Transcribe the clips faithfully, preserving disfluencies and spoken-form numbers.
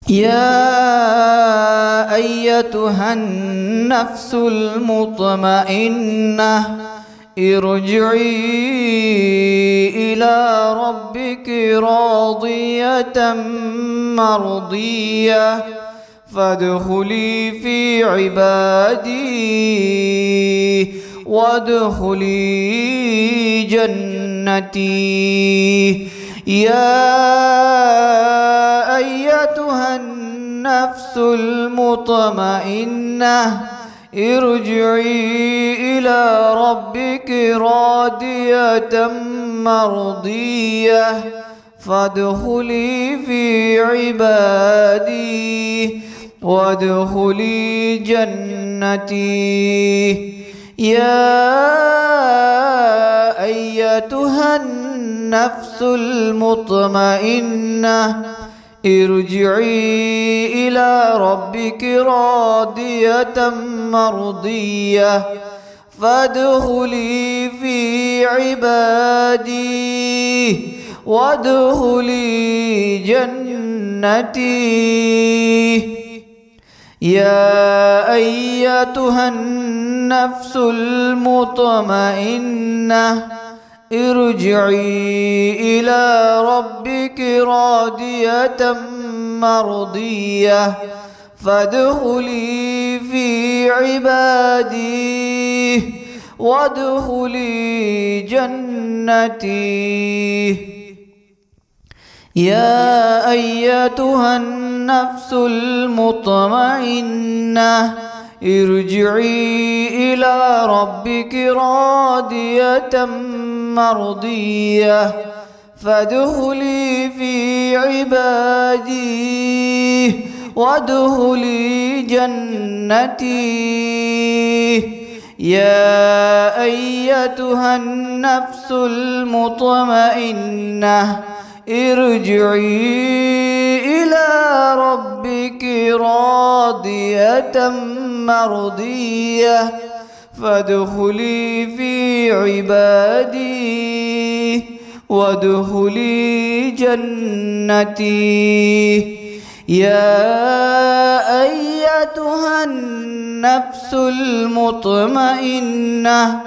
يا أيتها النفس المطمئنة ارجعي إلى ربك راضية مرضية فادخلي في عبادي وادخلي جنتي. يا أيتها النفس المطمئنة ارجعي إلى ربك راضية مرضية فادخلي في عبادي وادخلي جنتي. يا أيتها النفس المطمئنة ارجعي إلى ربك راضية مرضية فادخلي في عبادي وادخلي جنتي. يا أيتها النفس المطمئنة ارجعي إلى ربك راضية مرضية فادخلي في عبادي وادخلي جنتي. يا أيتها النفس المطمئنة ارجعي إلى ربك راضية مرضية فادخلي في عبادي وادخلي جنتي. يا أيتها النفس المطمئنة ارجعي إلى ربك راضية مرضية فادخلي في عبادي وادخلي جنتي. يا أيتها النفس المطمئنة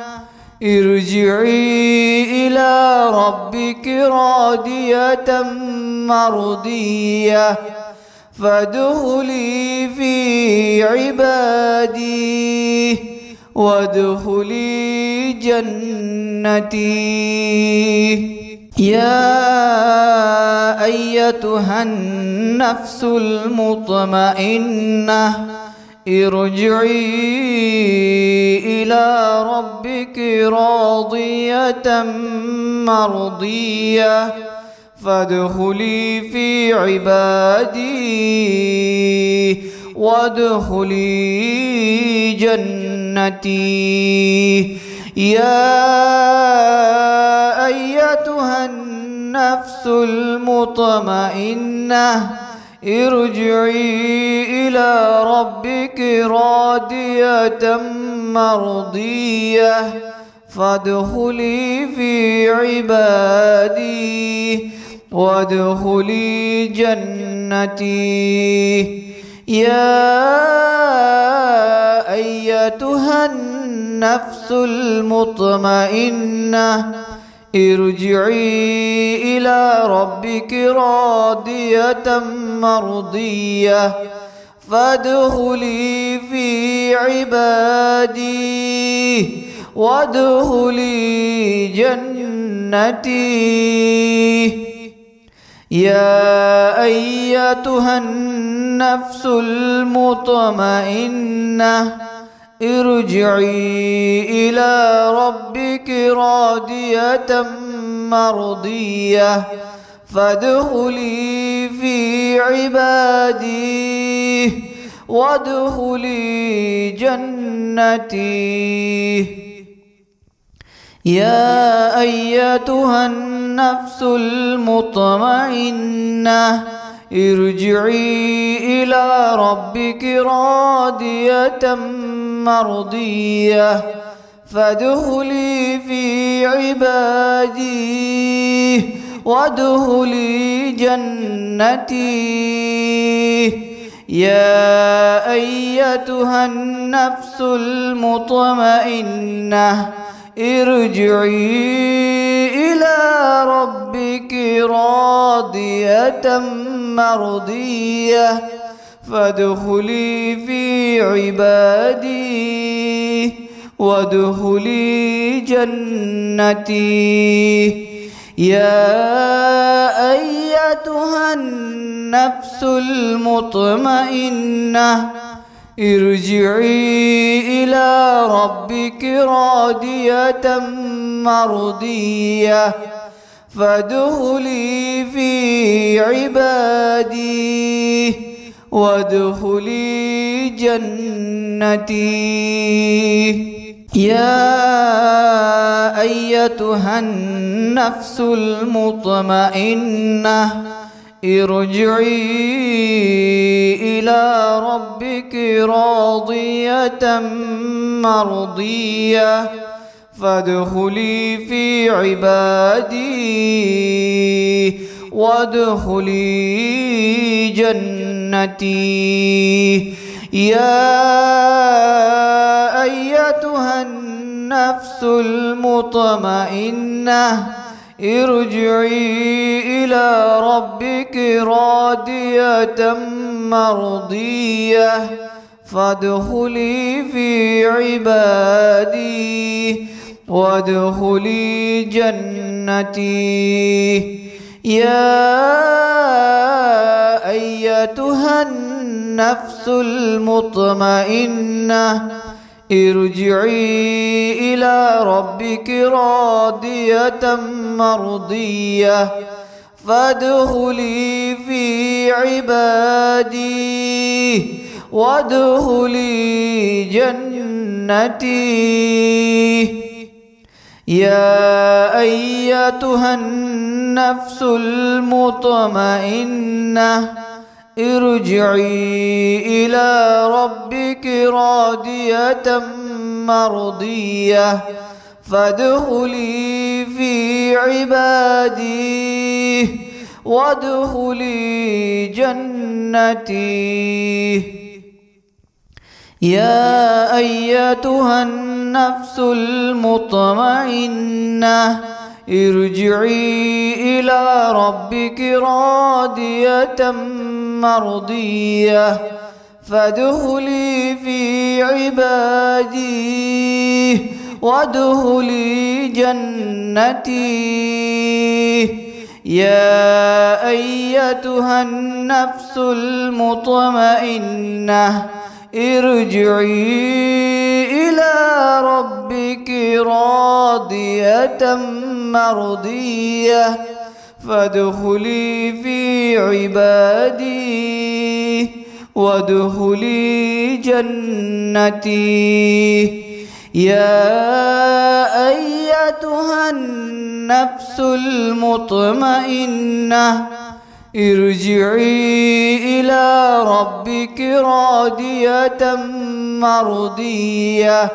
ارجعي إلى ربك راضية مرضية فادخلي في عبادي وادخلي جنتي. يا أيتها النفس المطمئنة ارجعي إلى ربك راضية مرضية فادخلي في عبادي وادخلي جنتي. يا أيتها النفس المطمئنة ارجعي إلى ربك راضية مرضية فادخلي في عبادي وادخلي جنتي. يا أيتها النفس المطمئنة ارجعي إلى ربك راضية مرضية فادخلي في عبادي وادخلي جنتي. يا أيتها النفس المطمئنة ارجعي إلى ربك راضية مرضية فادخلي في عبادي وادخلي جنتي. يا أيتها النفس المطمئنة ارجعي إلى ربك راضية مرضية فادخلي في عبادي وادخلي جنتي. يا أيتها النفس المطمئنة ارجعي إلى ربك راضية مرضية فادخلي في عبادي وادخلي جنتي. يا أيتها النفس المطمئنة ارجعي إلى ربك راضية مرضية فادخلي في عبادي وادخلي جنتي. يا أيتها النفس المطمئنة ارجعي إلى ربك راضية مرضية فادخلي في عبادي وادخلي جنتي. يا أيتها النفس المطمئنة ارجعي إلى ربك راضية مرضية فادخلي في عبادي وادخلي جنتي. يا أيتها النفس المطمئنة ارجعي إلى ربك راضية مرضية فادخلي في عبادي وادخلي جنتي. يا أيتها النفس المطمئنة ارجعي إلى ربك راضية مرضية فادخلي في عبادي وادخلي جنتي. يا أيتها النفس المطمئنة ارجعي إلى ربك راضية مرضية فادخلي في عبادي وادخلي جنتي. يا أيتها النفس المطمئنة ارجعي إلى ربك راضية مرضية فادخلي في عبادي وادخلي جنتي. يا أيتها النفس المطمئنة ارجعي إلى ربك راضية مرضية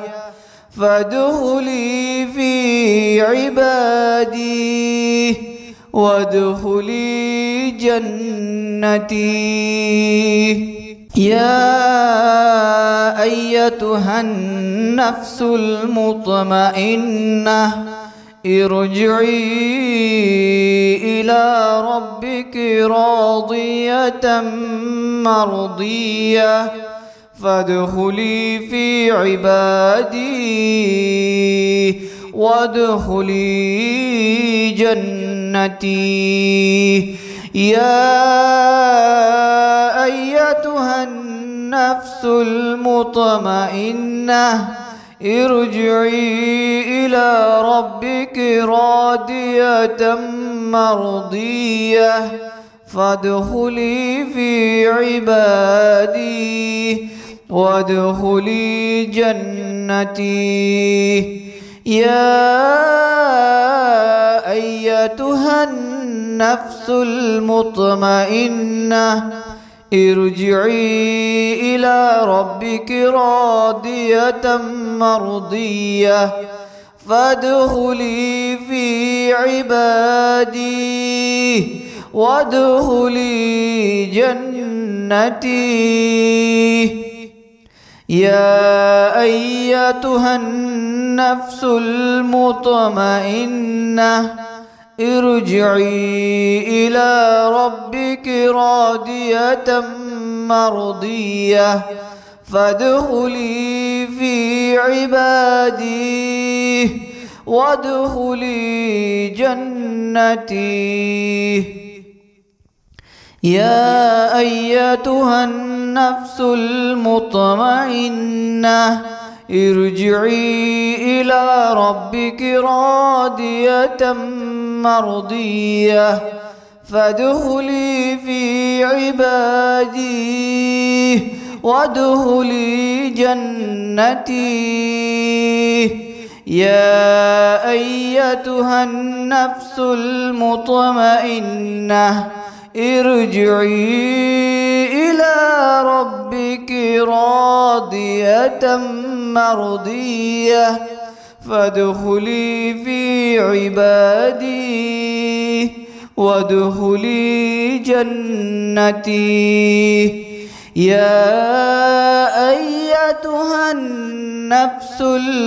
فادخلي في عبادي وادخلي جنتي. يا أيتها النفس المطمئنة ارجعي إلى ربك راضية مرضية فادخلي في عبادي وادخلي جنتي. يا أيتها النفس المطمئنة ارجعي إلى ربك راضية مرضية فادخلي في عبادي وادخلي جنتي. يا أيتها النفس المطمئنة ارجعي إلى ربك راضية مرضية فادخلي في في عبادي وادخلي جنتي. يا أيتها النفس المطمئنة ارجعي إلى ربك راضية مرضية فادخلي في عبادي وادخلي جنتي. يا أيتها النفس المطمئنة ارجعي إلى ربك راضية مرضية فادخلي في عبادي وادخلي جنتي. يا أيتها النفس المطمئنة ارجعي إلى ربك راضية مرضية فادخلي في عبادي وادخلي جنتي. يا أيتها النفس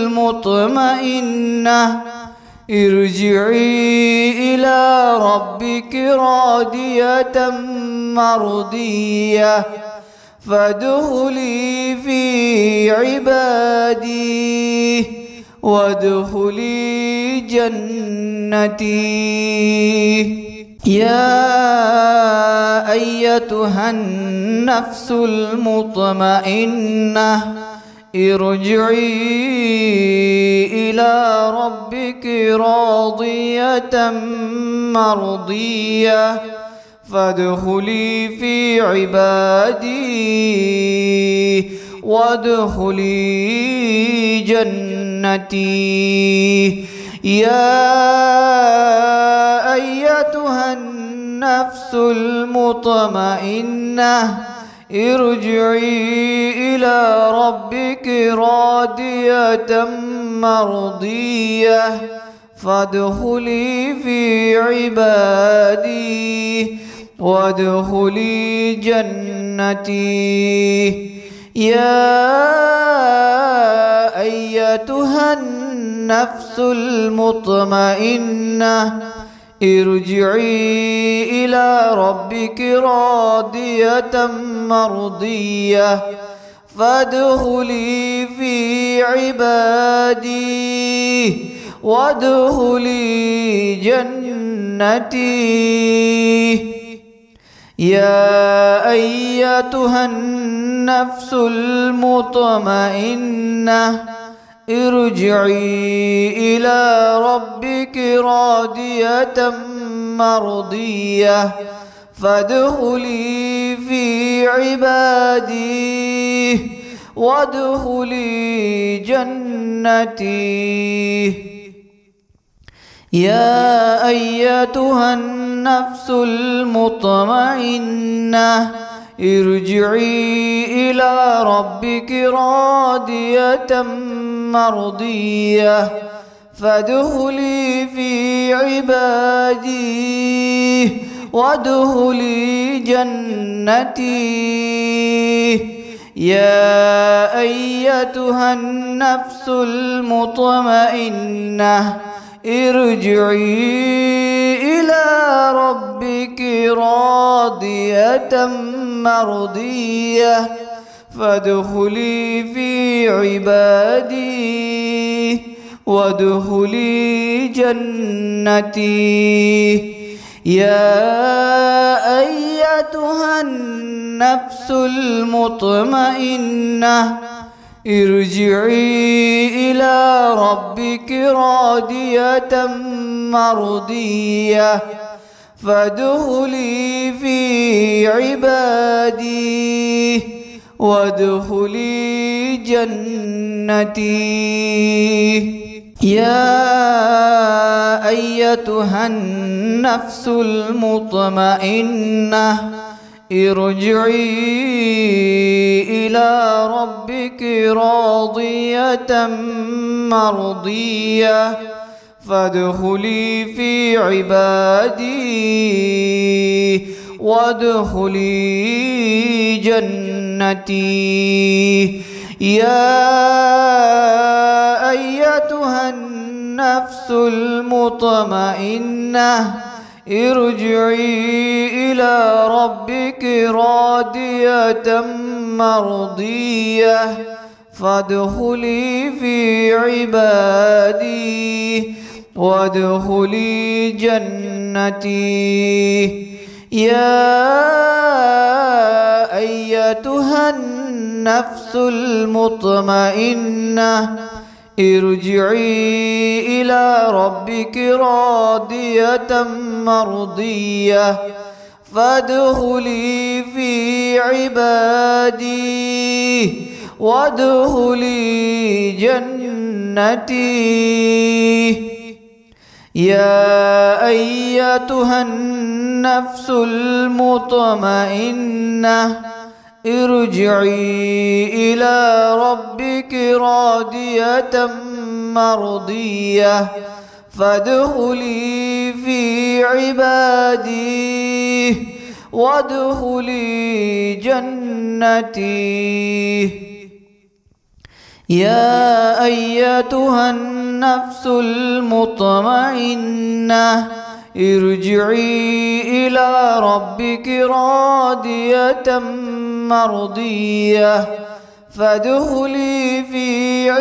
المطمئنة ارجعي إلى ربك راضية مرضية فادخلي في عبادي وادخلي جنتي. يا أيتها النفس المطمئنة ارجعي إلى ربك راضية مرضية فادخلي في عبادي وادخلي جنتي. يا أيتها النفس المطمئنة ارجعي إلى ربك راضية مرضية فادخلي في عبادي وادخلي جنتي. يا أيتها النفس المطمئنة ارجعي إلى ربك راضية مرضية فادخلي في عبادي وادخلي جنتي. يا أيتها النفس المطمئنة ارجعي إلى ربك راضية مرضية فادخلي في عبادي وادخلي جنتي. يا أيتها النفس المطمئنة ارجعي إلى ربك راضية مرضية فادخلي في عبادي وادخلي جنتي. يا أيتها النفس المطمئنة ارجعي إلى ربك راضية مرضية فادخلي في عبادي وادخلي جنتي. يا أيتها النفس المطمئنة ارجعي إلى ربك راضية مرضية فادخلي في عبادي وادخلي جنتي. يا أيتها النفس المطمئنة ارجعي إلى ربك راضية مرضية فادخلي في عبادي وادخلي جنتي. يا أيتها النفس المطمئنة ارجعي إلى ربك راضية مرضية فادخلي في عبادي وادخلي جنتي. يا أيتها النفس المطمئنة ارجعي إلى ربك راضية مرضية فادخلي في عبادي وادخلي جنتي. يا أيتها النفس المطمئنة ارجعي إلى ربك راضية مرضية فادخلي في عبادي وادخلي جنتي. يا أيتها النفس المطمئنة ارجعي إلى ربك راضية مرضية فادخلي في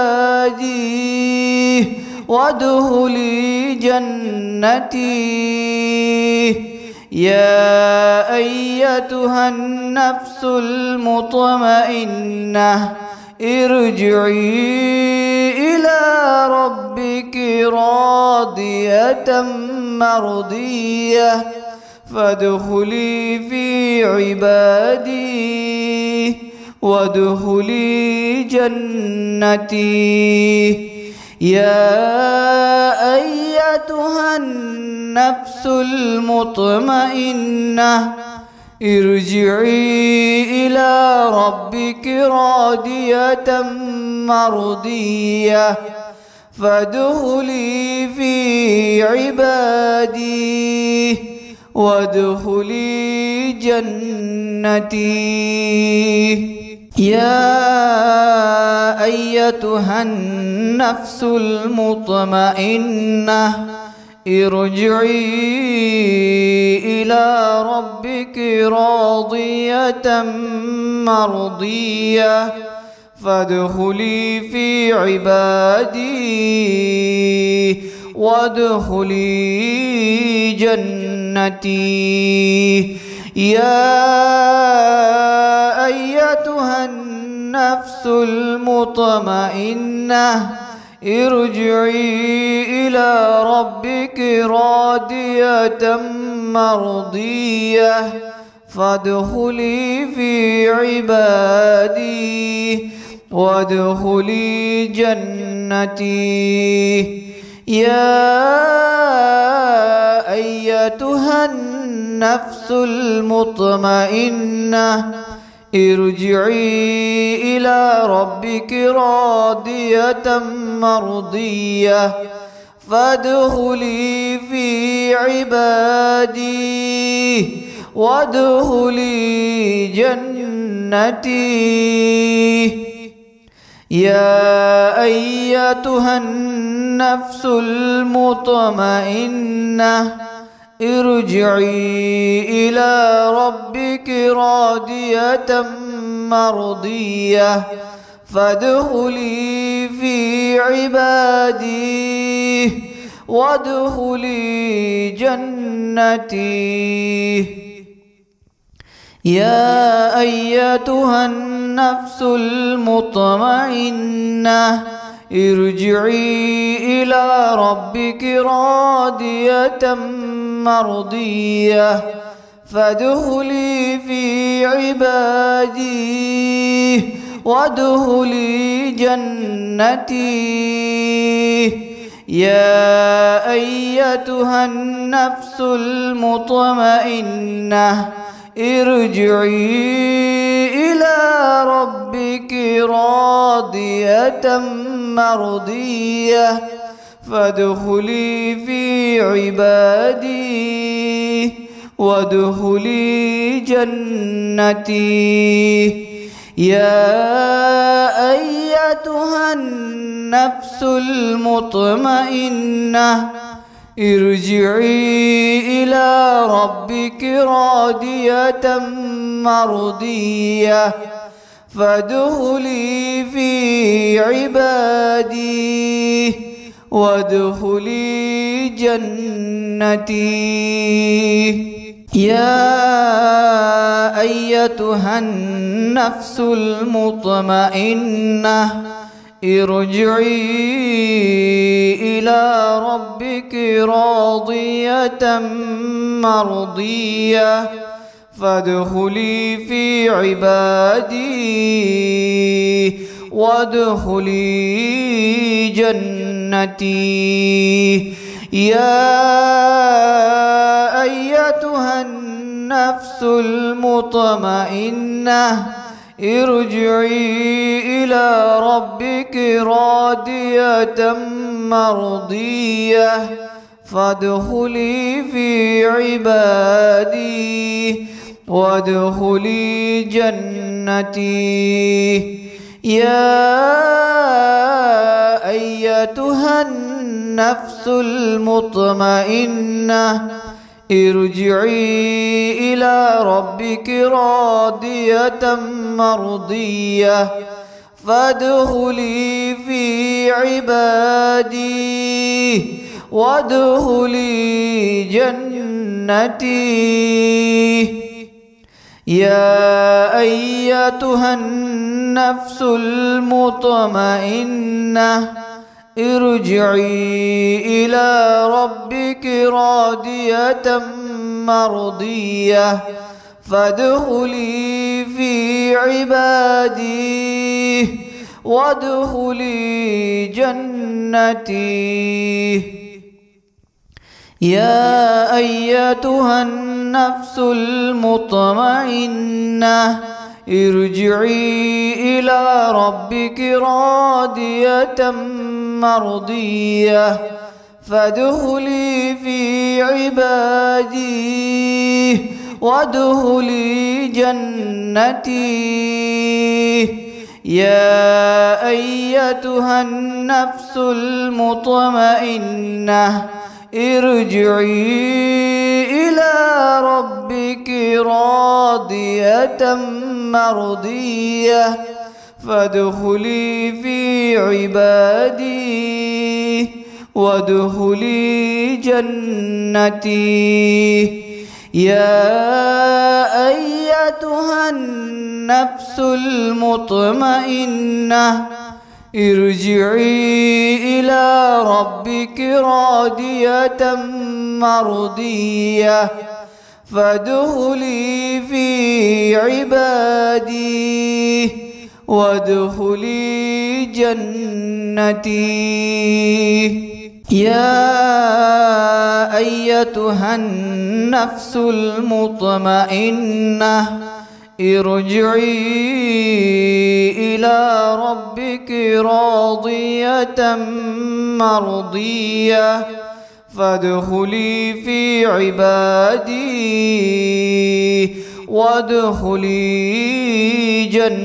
عبادي وادخلي جنتي. يا أيتها النفس المطمئنة ارجعي إلى ربك راضية مرضية فادخلي في عبادي وادخلي جنتي. يا أيتها النفس المطمئنة ارجعي إلى ربك راضية مرضية فادخلي في عبادي وادخلي جنتي. يا أيتها النفس المطمئنة ارجعي إلى ربك راضية مرضية فادخلي في عبادي وادخلي جنتي. يا أيتها النفس المطمئنة ارجعي إلى ربك راضية مرضية فادخلي في عبادي وادخلي جنتي. يا أيتها النفس المطمئنة ارجعي إلى ربك راضية مرضية فادخلي في عبادي وادخلي جنتي. يا أيتها النفس المطمئنة ارجعي إلى ربك راضية مرضية فادخلي في عبادي وادخلي جنتي. يا أيتها النفس المطمئنة ارجعي إلى ربك راضية مرضية فادخلي في عبادي وادخلي جنتي. يا أيتها النفس المطمئنة ارجعي إلى ربك راضية مرضية فادخلي في عبادي وادخلي جنتي. يا أيتها النفس المطمئنة ارجعي إلى ربك راضية مرضية فادخلي في عبادي وادخلي جنتي. يا أيتها النفس المطمئنة ارجعي إلى ربك راضية مرضية فادخلي في عبادي وادخلي جنتي. يا أيتها النفس المطمئنة ارجعي إلى ربك راضية مرضية فادخلي في عبادي وادخلي جنتي. يا أيتها النفس المطمئنة ارجعي إلى ربك راضية مرضية فادخلي في عبادي وادخلي جنتي. يا أيتها النفس المطمئنة ارجعي إلى ربك راضية مرضية فادخلي في عبادي وادخلي جنتي. يا أيتها النفس المطمئنة ارجعي إلى ربك راضية مرضية فادخلي في عبادي وادخلي جنتي. يا أيتها النفس المطمئنة ارجعي إلى ربك راضية مرضية فادخلي في عبادي وادخلي جنتي. يا أيتها النفس المطمئنة ارجعي إلى ربك راضية مرضية فادخلي في عبادي وادخلي جنتي. يا أيتها النفس المطمئنة ارجعي إلى ربك راضية مرضية فادخلي في عبادي وادخلي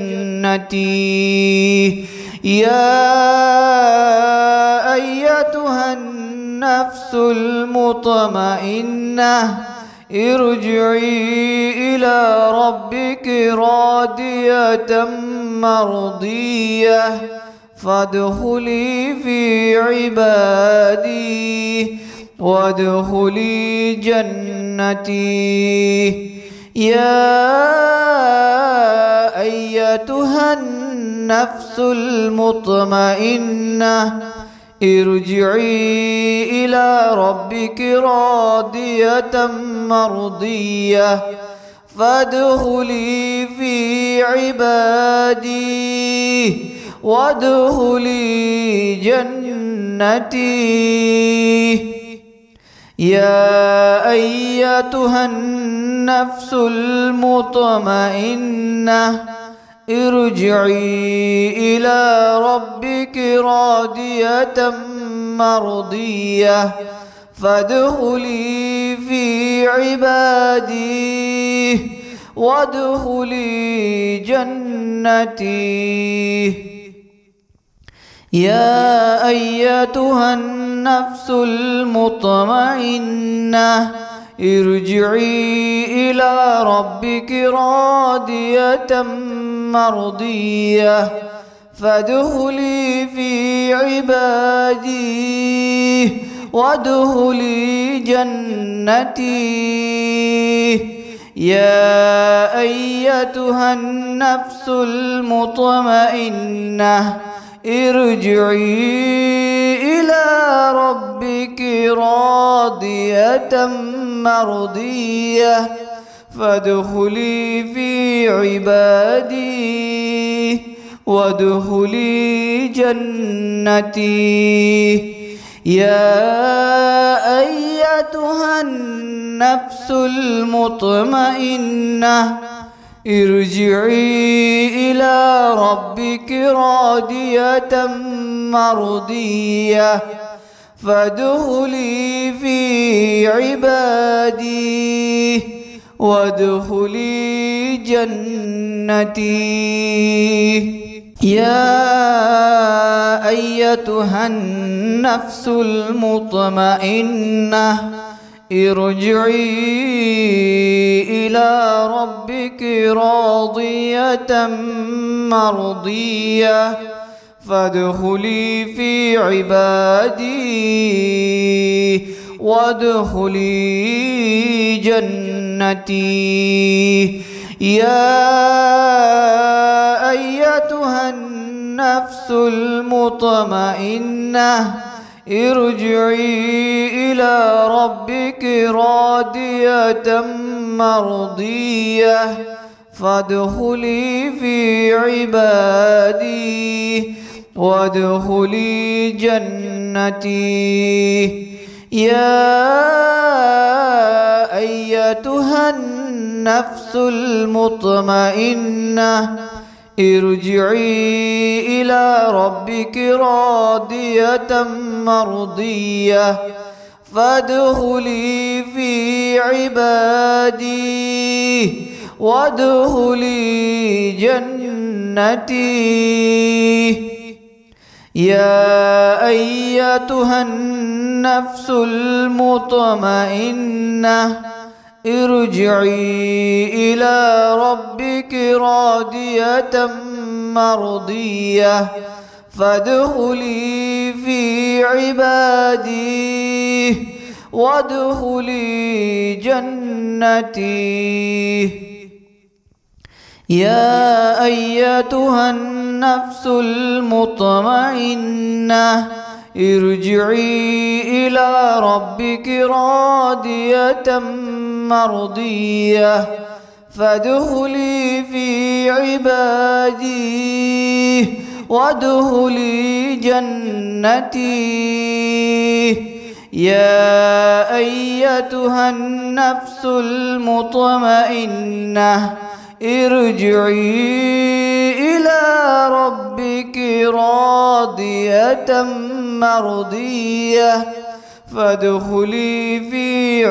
جنتي. يا أيتها النفس المطمئنة ارجعي إلى ربك راضية مرضية فادخلي في عبادي وادخلي جنتي. يا أيتها النفس المطمئنة ارجعي إلى ربك راضية مرضية فادخلي في عبادي وادخلي جنتي. يا أيتها النفس المطمئنة ارجعي إلى ربك راضية مرضية فادخلي في عبادي وادخلي جنتي. يا أيتها النفس المطمئنة ارجعي إلى ربك راضية مرضية فادخلي في عبادي وادخلي جنتي. يا أيتها النفس المطمئنة ارجعي إلى ربك راضية مرضية فادخلي في عبادي وادخلي جنتي. يا أيتها النفس المطمئنة ارجعي إلى ربك راضية مرضية فادخلي في عبادي وادخلي جنتي. يا أيتها النفس المطمئنة ارجعي إلى ربك راضية مرضية فادخلي في عبادي وادخلي جنتي. يا أيتها النفس المطمئنة ارجعي إلى ربك راضية مرضية فادخلي في عبادي وادخلي جنتي. يا أيتها النفس المطمئنة ارجعي إلى ربك راضية مرضية فادخلي في عبادي وادخلي جنتي. يا أيتها النفس المطمئنة ارجعي إلى ربك راضية مرضية فادخلي في عبادي وادخلي جنتي. يا أيتها النفس المطمئنة ارجعي إلى ربك راضية مرضية فادخلي في عبادي وادخلي جنتي. يا أيتها النفس المطمئنة ارجعي إلى ربك راضية مرضية فادخلي في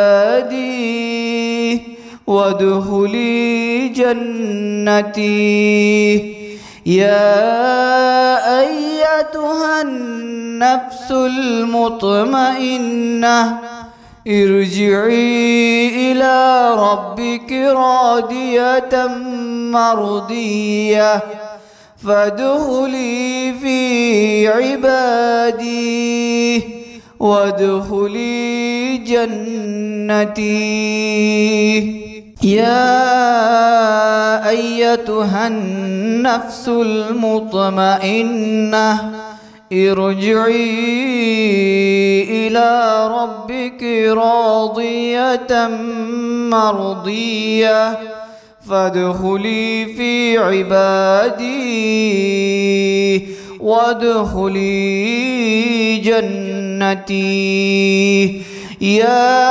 عبادي وادخلي جنتي. يا أيتها النفس المطمئنة ارجعي إلى ربك راضية مرضية فادخلي في عبادي وادخلي جنتي. يا أيتها النفس المطمئنة ارجعي إلى ربك راضية مرضية فادخلي في عبادي وادخلي جنتي. يا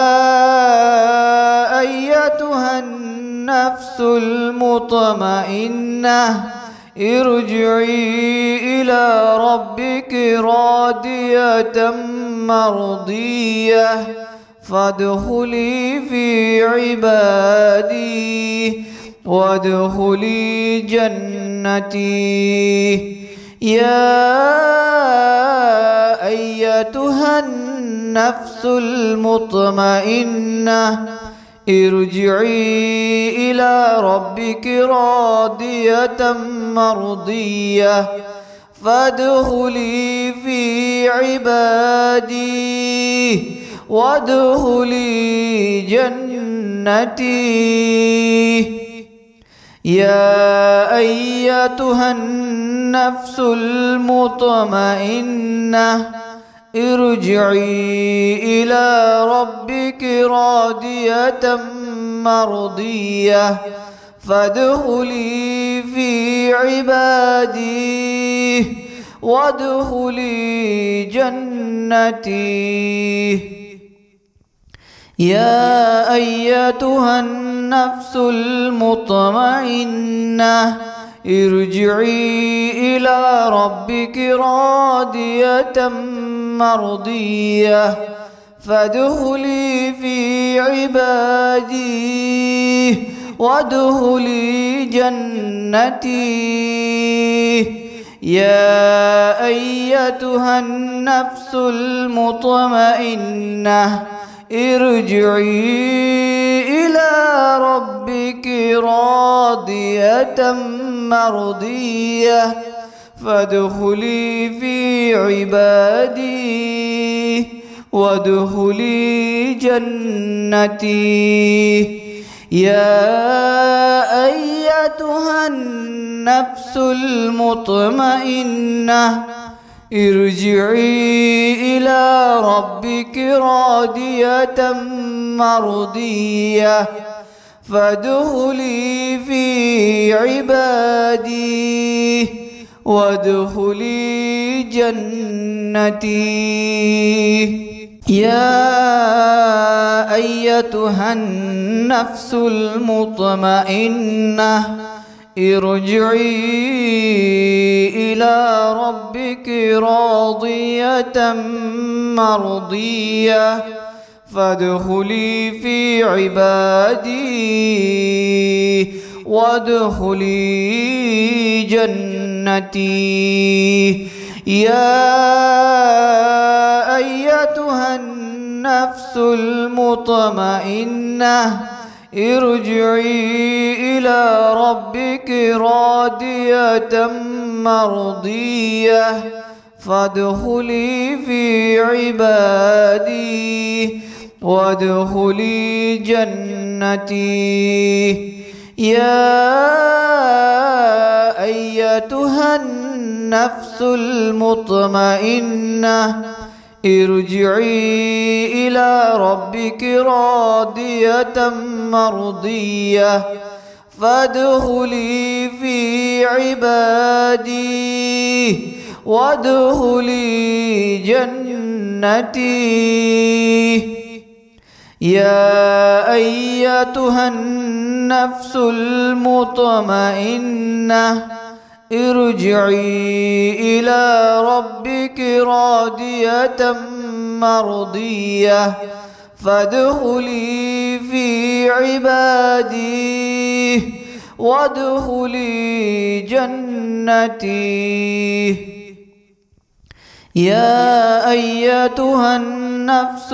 أيتها النفس المطمئنة ارجعي إلى ربك راضية مرضية فادخلي في عبادي وادخلي جنتي. يا أيتها النفس المطمئنة ارجعي إلى ربك راضية مرضية فادخلي في عبادي وادخلي جنتي. يا أيتها النفس المطمئنة ارجعي إلى ربك راضية مرضية فادخلي في عبادي وادخلي جنتي. يا أيتها النفس المطمئنة ارجعي إلى ربك راضية مرضية فادخلي في عبادي وادخلي جنتي. يا أيتها النفس المطمئنة ارجعي إلى ربك راضية مرضية فادخلي في عبادي وادخلي جنتي. يا أيتها النفس المطمئنة ارجعي إلى ربك راضية مرضية فادخلي في عبادي وادخلي جنتي. يا أيتها النفس المطمئنة ارجعي إلى ربك راضية مرضية فادخلي في عبادي وادخلي جنتي. يا أيتها النفس المطمئنة ارجعي إلى ربك راضية مرضية فادخلي في عبادي وادخلي جنتي. يا أيتها النفس المطمئنة ارجعي إلى ربك راضية مرضية فادخلي في عبادي وادخلي جنتي. يا أيتها النفس المطمئنة ارجعي إلى ربك راضية مرضية فادخلي في عبادي وادخلي جنتي. يا أيتها النفس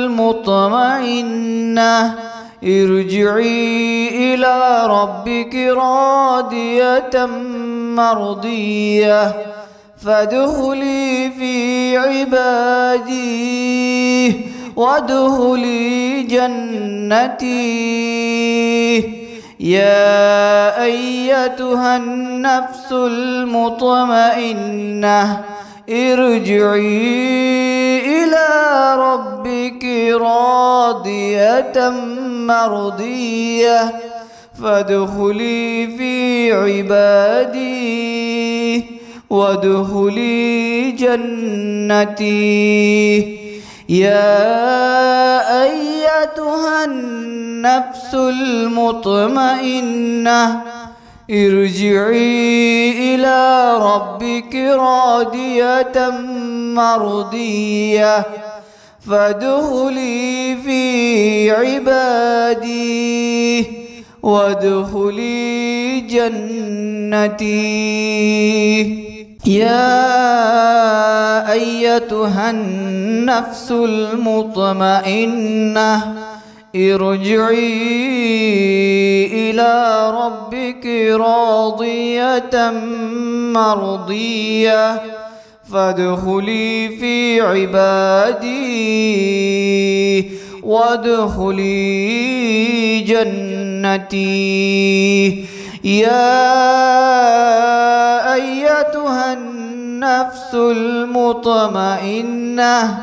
المطمئنة ارجعي إلى ربك راضية مرضية فادخلي في عبادي وادخلي جنتي. يا أيتها النفس المطمئنة ارجعي إلى ربك راضية مرضية فادخلي في عبادي وادخلي جنتي. يا أيتها النفس المطمئنة ارجعي إلى ربك راضية مرضية فادخلي في عبادي وادخلي جنتي. يا أيتها النفس المطمئنة ارجعي إلى ربك راضية مرضية فادخلي في عبادي وادخلي جنتي. يا أيتها النفس المطمئنة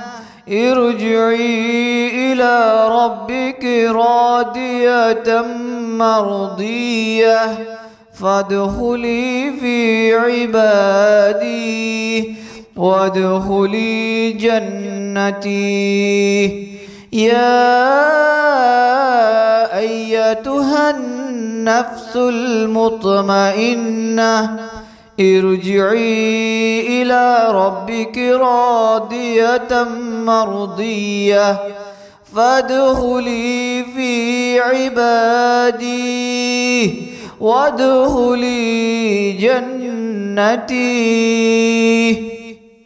ارجعي إلى ربك راضية مرضية فادخلي في عبادي وادخلي جنتي. يا أيتها النفس المطمئنة ارجعي إلى ربك راضية مرضية فادخلي في عبادي وادخلي جنتي.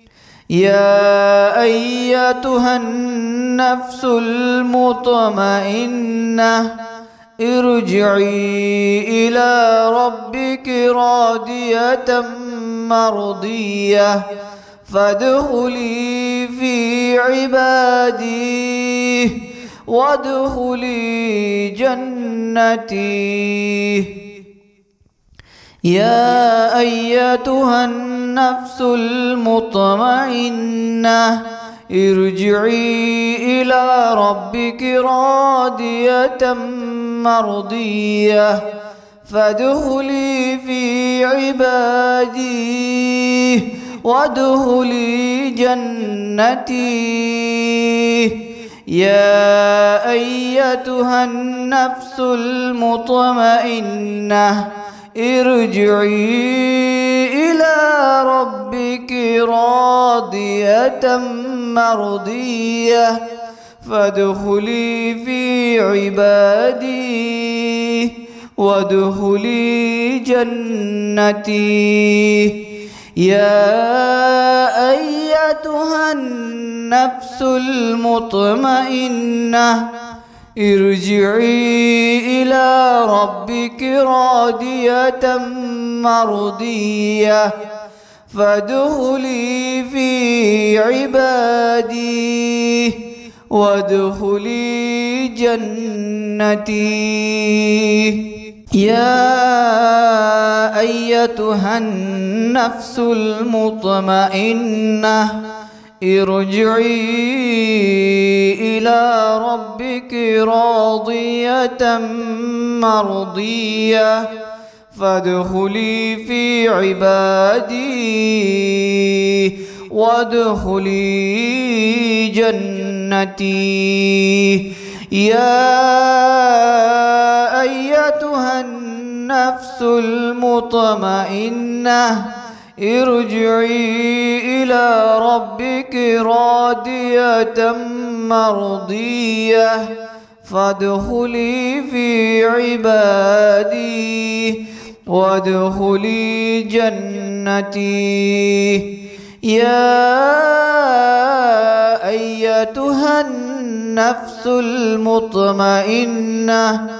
يا أيتها النفس المطمئنة ارجعي إلى ربك راضية مرضية فادخلي في عبادي وادخلي جنتي. يا أيتها النفس المطمئنة ارجعي إلى ربك راضية مرضية فادخلي في عبادي وادخلي جنتي. يا أيتها النفس المطمئنة ارجعي إلى ربك راضية مرضية فادخلي في عبادي وادخلي جنتي. يا أيتها النفس المطمئنة ارجعي إلى ربك راضية مرضية فادخلي في عبادي وادخلي جنتي. يا أيتها النفس المطمئنة ارجعي إلى ربك راضية مرضية فادخلي في عبادي وادخلي جنتي. يا أيتها النفس المطمئنة ارجعي إلى ربك راضية مرضية فادخلي في عبادي وادخلي جنتي. يا أيتها النفس المطمئنة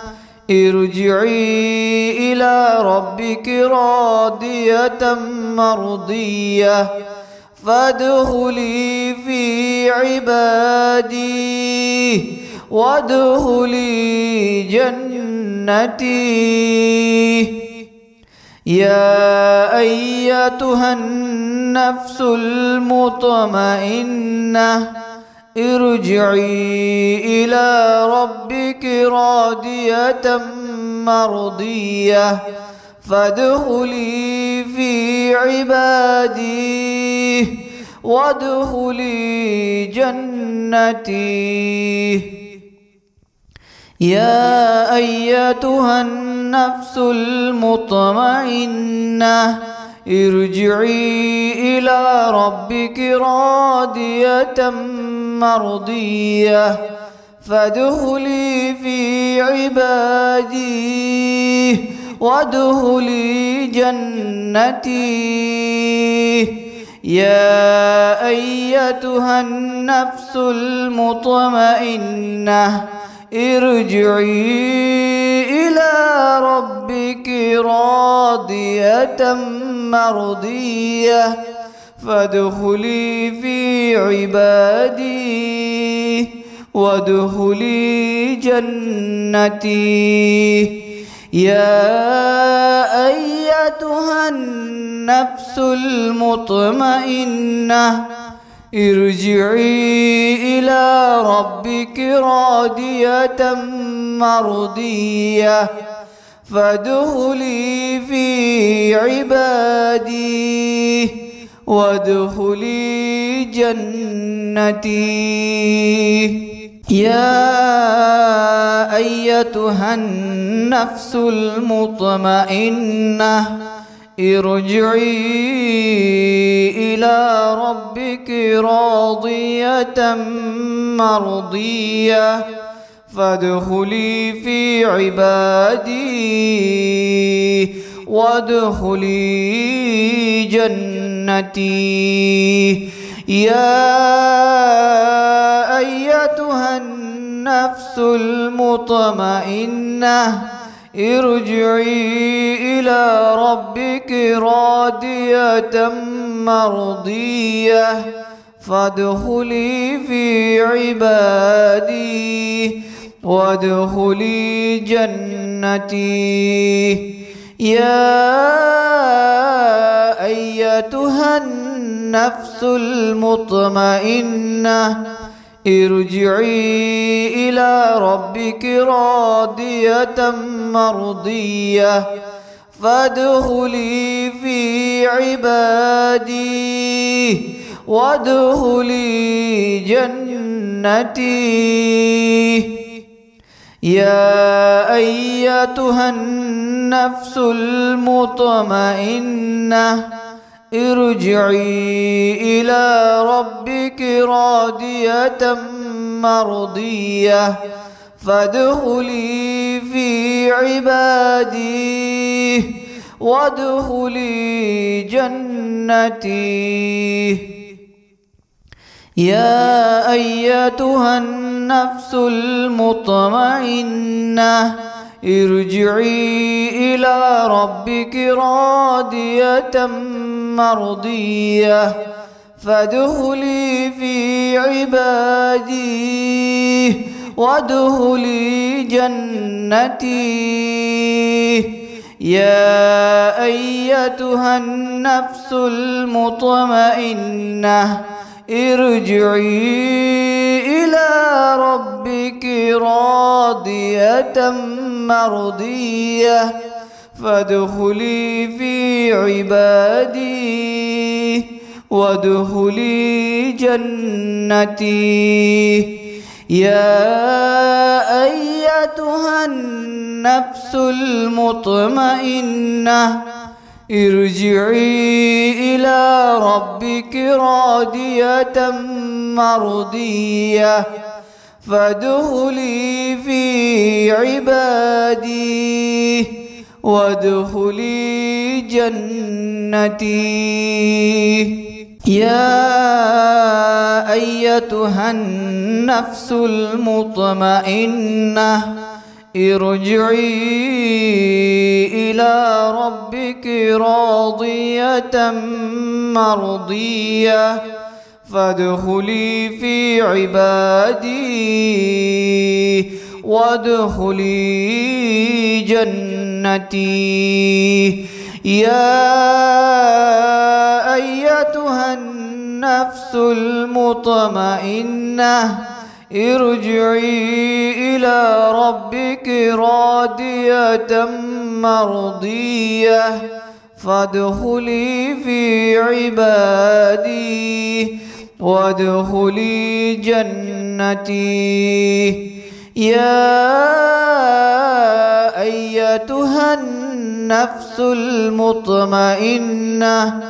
ارجعي إلى ربك راضية مرضية فادخلي في عبادي وادخلي جنتي. يا أيتها النفس المطمئنة ارجعي إلى ربك راضية مرضية فادخلي في عبادي وادخلي جنتي. يا أيتها النفس النفس المطمئنة ارجعي إلى ربك راضية مرضية فادخلي في عبادي وادخلي جنتي. يا أيتها النفس المطمئنة ارجعي إلى ربك راضية مرضية فادخلي في عبادي وادخلي جنتي. يا أيتها النفس المطمئنة ارجعي إلى ربك راضية مرضية فادخلي في عبادي وادخلي جنتي. يا أيتها النفس المطمئنة ارجعي إلى ربك راضية مرضية فادخلي في عبادي وادخلي جنتي. يا أيتها النفس المطمئنة ارجعي إلى ربك راضية مرضية فادخلي في عبادي وادخلي جنتي. يا أيتها النفس المطمئنة ارجعي إلى ربك راضية مرضية فادخلي في عبادي وادخلي جنتي. يا أيتها النفس المطمئنة ارجعي إلى ربك راضية مرضية فادخلي في عبادي وادخلي جنتي. يا أيتها النفس المطمئنة ارجعي إلى ربك راضية مرضية فادخلي في عبادي وادخلي جنتي. يا أيتها النفس المطمئنة ارجعي إلى ربك راضية مرضية فادخلي في عبادي وادخلي جنتي. يا أيتها النفس المطمئنة ارجعي إلى ربك راضية مرضية فادخلي في عبادي وادخلي جنتي. يا أيتها النفس المطمئنة ارجعي إلى ربك راضية مرضية فادخلي في عبادي وادخلي جنتي. يا أيتها النفس المطمئنة ارجعي إلى ربك راضية مرضية فادخلي في عبادي وادخلي جنتي. يا أيتها النفس المطمئنة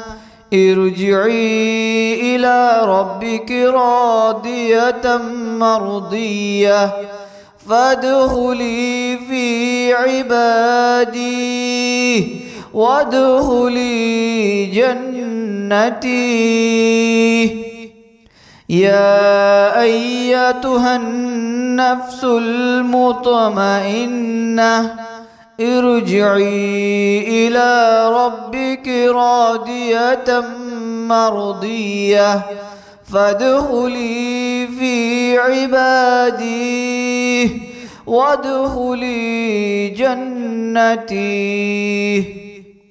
ارجعي إلى ربك راضية مرضية فادخلي في عبادي وادخلي جنتي. يا أيتها النفس المطمئنة ارجعي إلى ربك راضية مرضية فادخلي في عبادي وادخلي جنتي.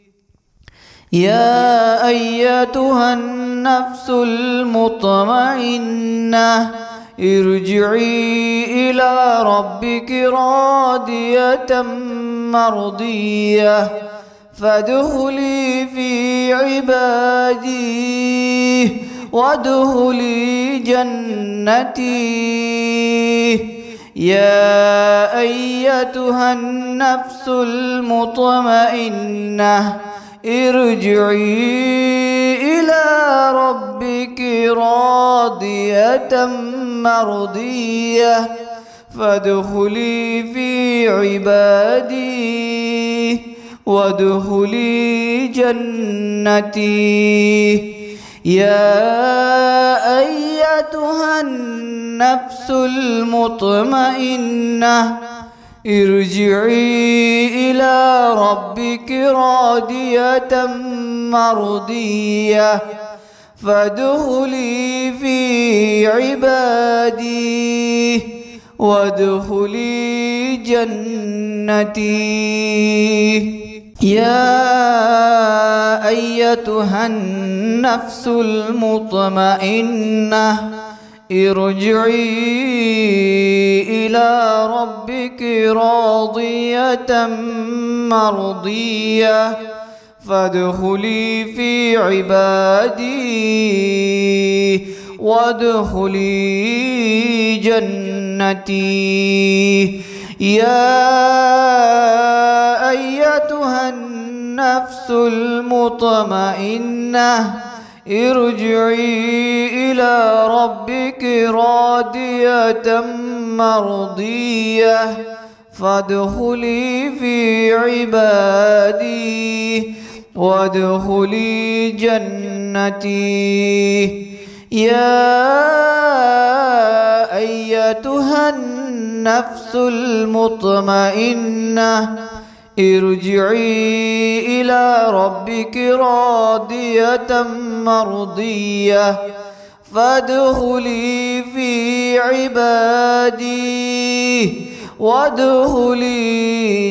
يا أيتها النفس المطمئنة ارجعي إلى ربك راضية مرضية فادخلي في عبادي وادخلي جنتي. يا أيتها النفس المطمئنة ارجعي إلى ربك راضية مرضية فادخلي في عبادي وادخلي جنتي. يا أيتها النفس المطمئنة ارجعي إلى ربك راضية مرضية فادخلي في عبادي وادخلي جنتي. يا أيتها النفس المطمئنة ارجعي إلى ربك راضية مرضية فادخلي في عبادي وادخلي جنتي. يا أيتها النفس المطمئنة ارجعي إلى ربك راضية مرضية فادخلي في عبادي وادخلي جنتي. يا أيتها النفس المطمئنة ارجعي إلى ربك راضية مرضية فادخلي في عبادي وادخلي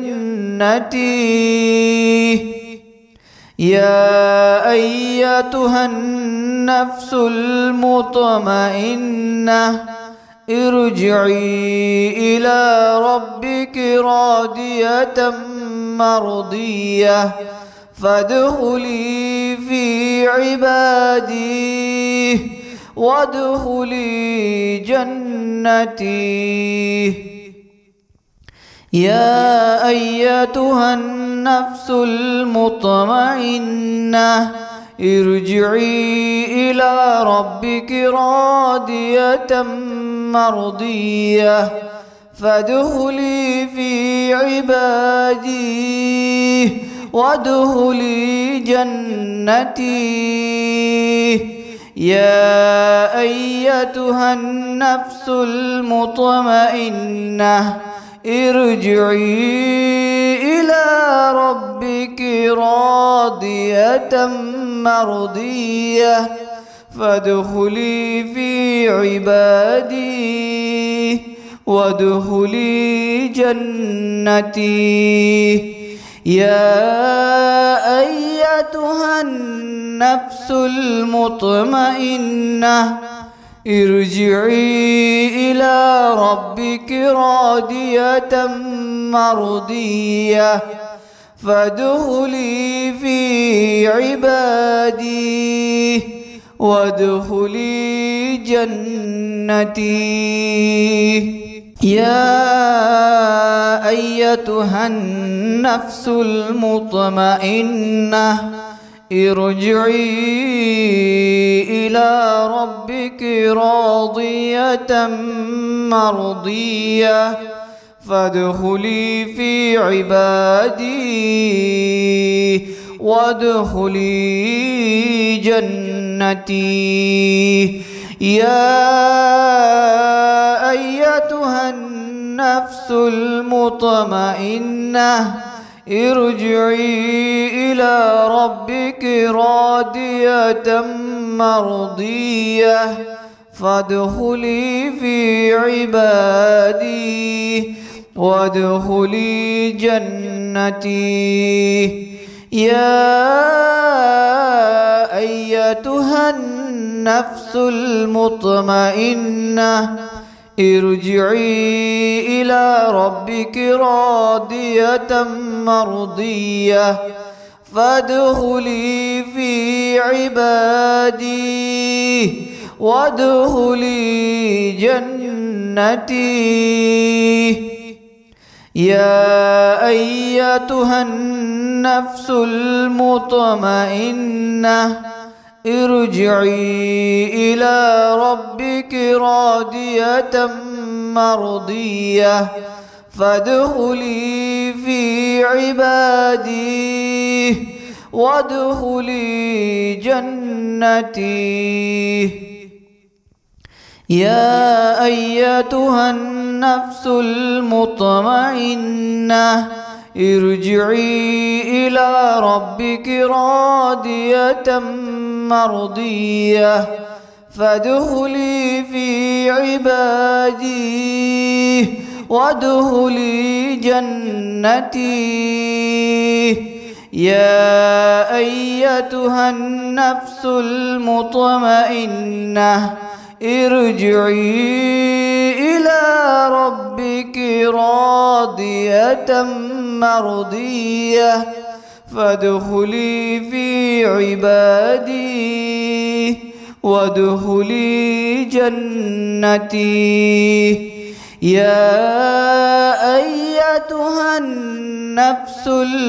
جنتي. يا أيتها النفس المطمئنة ارجعي إلى ربك راضية مرضية فادخلي في عبادي وادخلي جنتي. يا أيتها النفس المطمئنة ارجعي إلى ربك راضية مرضية فادخلي في عبادي وادخلي جنتي. يا أيتها النفس المطمئنة ارجعي إلى ربك راضية مرضية فادخلي في عبادي وادخلي جنتي. يا أيتها النفس المطمئنة ارجعي إلى ربك راضية مرضية فادخلي في عبادي وادخلي جنتي. يا أيتها النفس المطمئنة ارجعي إلى ربك راضية مرضية فادخلي في عبادي وادخلي جنتي. يا أيتها النفس المطمئنة ارجعي إلى ربك راضية مرضية فادخلي في عبادي وادخلي جنتي. يا أيتها النفس المطمئنة ارجعي إلى ربك راضية مرضية فادخلي في عبادي وادخلي جنتي. يا أيتها النفس المطمئنة ارجعي إلى ربك راضية مرضية فادخلي في عبادي وادخلي جنتي. يا أيتها النفس المطمئنة ارجعي إلى ربك راضية مرضية فادخلي في عبادي وادخلي جنتي. يا أيتها النفس المطمئنة ارجعي إلى ربك راضية مرضية فادخلي في عبادي وادخلي جنتي. يا أيتها النفس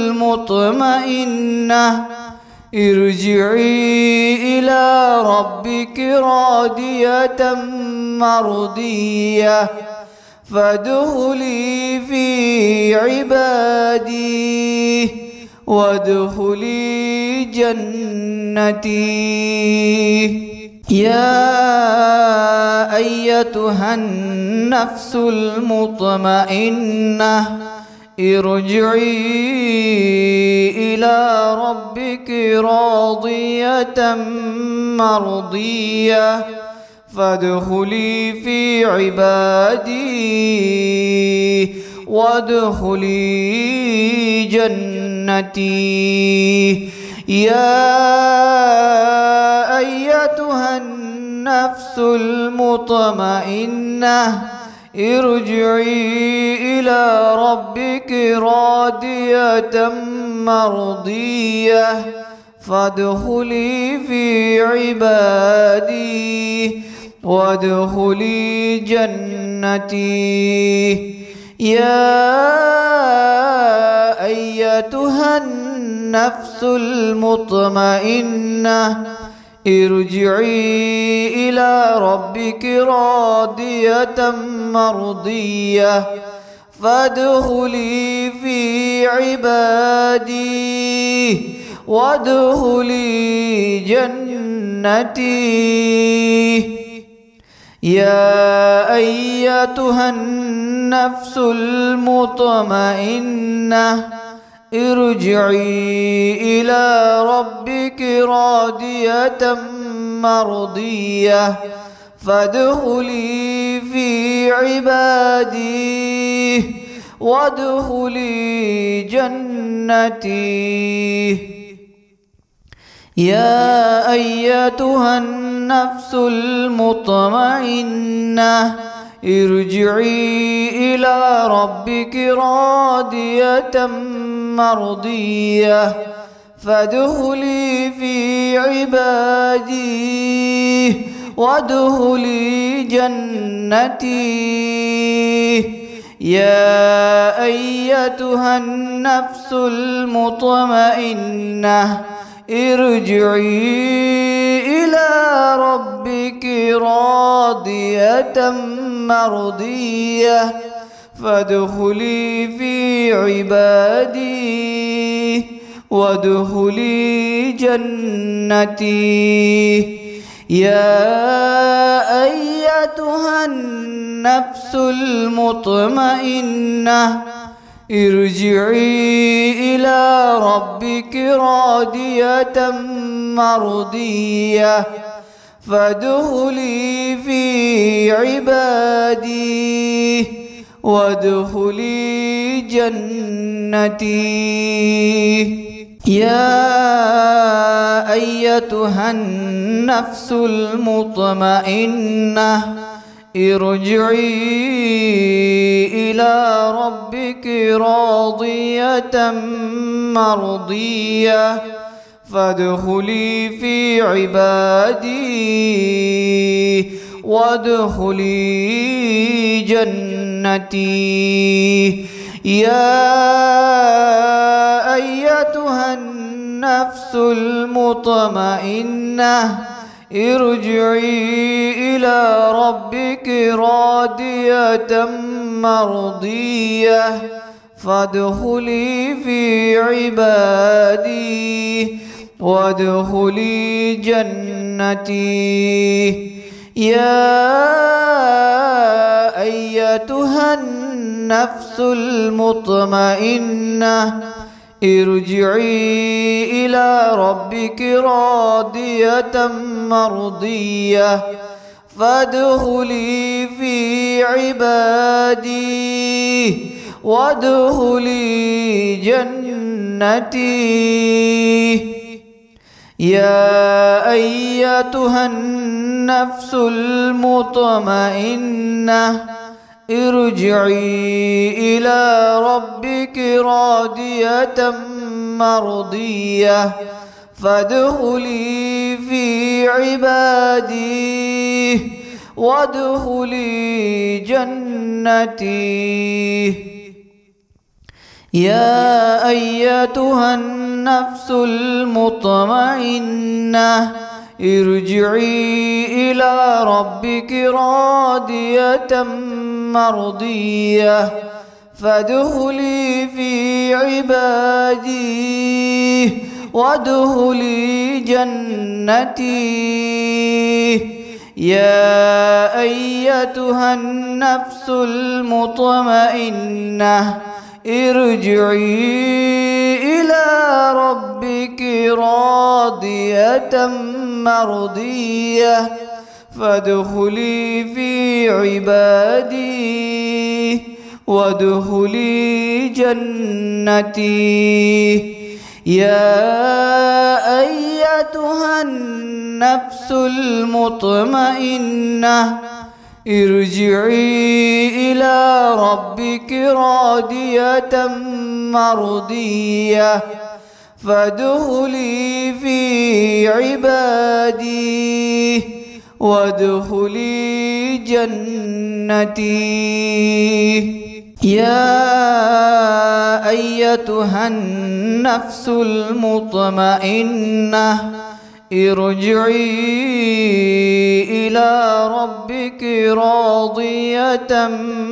المطمئنة ارجعي إلى ربك راضية مرضية فادخلي في عبادي وادخلي جنتي. يا أيتها النفس المطمئنة ارجعي إلى ربك راضية مرضية فادخلي في عبادي وادخلي جنتي. يا أيتها النفس المطمئنة ارجعي إلى ربك راضية مرضية فادخلي في عبادي وادخلي جنتي. يا أيتها النفس المطمئنة ارجعي إلى ربك راضية مرضية فادخلي في عبادي وادخلي جنتي. يا أيتها النفس المطمئنة ارجعي إلى ربك راضية مرضية فادخلي في عبادي وادخلي جنتي. يا أيتها النفس المطمئنة ارجعي إلى ربك راضية مرضية فادخلي في عبادي وادخلي جنتي. يا أيتها النفس المطمئنة ارجعي إلى ربك راضية مرضية فادخلي في عبادي وادخلي جنتي. يا أيتها النفس المطمئنة ارجعي إلى ربك راضية مرضية فادخلي في عبادي وادخلي جنتي. يا أيتها النفس المطمئنة ارجعي إلى ربك راضية مرضية فادخلي في عبادي وادخلي جنتي. يا أيتها النفس المطمئنة ارجعي إلى ربك راضية مرضية فادخلي في عبادي وادخلي جنتي. يا أيتها النفس المطمئنة ارجعي إلى ربك راضية مرضية فادخلي في عبادي وادخلي جنتي. يا أيتها النفس المطمئنة ارجعي إلى ربك راضية مرضية فادخلي في عبادي وادخلي جنتي. يا أيتها النفس المطمئنة ارجعي إلى ربك راضية مرضية فادخلي في عبادي وادخلي جنتي. يا أيتها النفس المطمئنة ارجعي إلى ربك راضية مرضية فادخلي في عبادي وادخلي جنتي. يا أيتها النفس المطمئنة ارجعي إلى ربك راضية مرضية فادخلي في عبادي وادخلي جنتي. يا أيتها النفس المطمئنة ارجعي إلى ربك راضية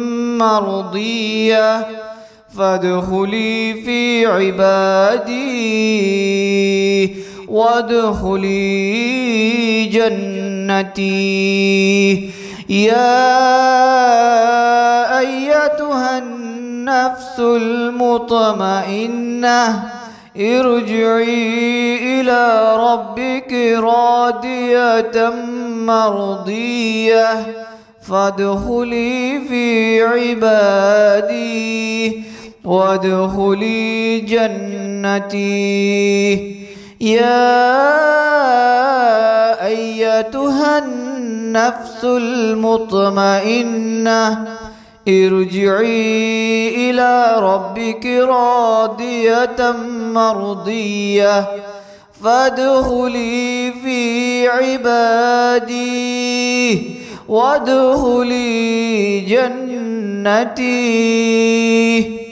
مرضية فادخلي في عبادي وادخلي جنتي. يا أيتها النفس المطمئنة ارجعي إلى ربك راضية مرضية فادخلي في عبادي وادخلي جنتي. يا أيتها النفس المطمئنة ارجعي إلى ربك راضية مرضية فادخلي في عبادي وادخلي جنتي. جنتي.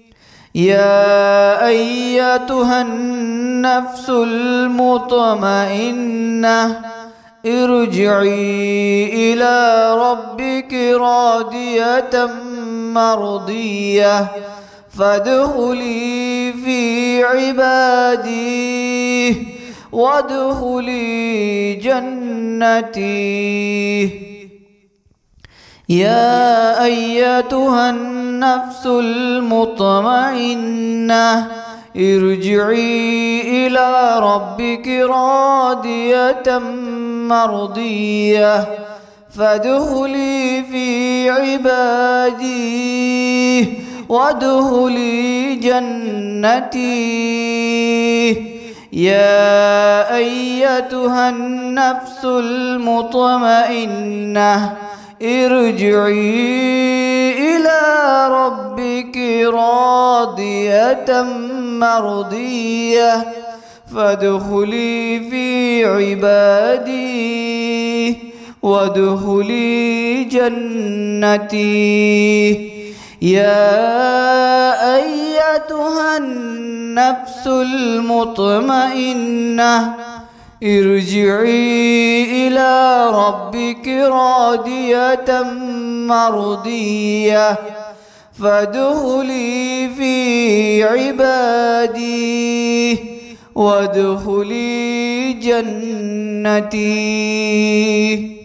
يا أيتها النفس المطمئنة ارجعي إلى ربك راضية مرضية فادخلي في عبادي وادخلي جنتي. يا أيتها النفس المطمئنة ارجعي إلى ربك راضية مرضية فادخلي في عبادي وادخلي جنتي. يا أيتها النفس المطمئنة ارجعي إلى ربك راضية مرضية فادخلي في عبادي وادخلي جنتي. يا أيتها النفس المطمئنة ارجعي إلى ربك راضية مرضية فادخلي في عبادي وادخلي جنتي.